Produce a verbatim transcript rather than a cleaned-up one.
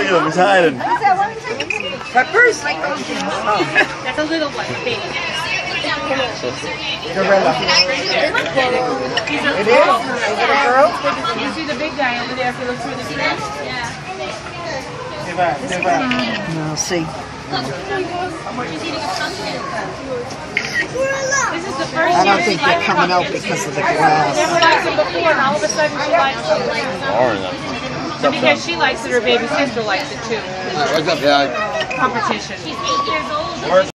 you, Miss Hyden. Peppers? That's a little one, baby. Gorilla. It is? Is it a girl? You see the big guy over there if you look through the screen? Yeah. No, see. This is the first I don't year think she they're likes coming out pumpkins. because of the Never grass. liked them before, and all of a sudden she likes them. And because she likes it, her baby sister likes it too. What's up, guys? Competition. She's eight years old.